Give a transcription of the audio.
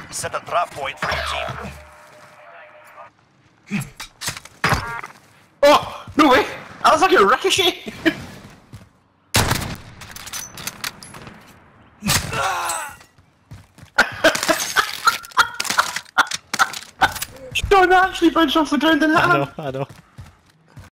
Set a drop point for your team. Oh, no way! That was like a Ricochet! Sean actually bounced off the ground and hit him! I know.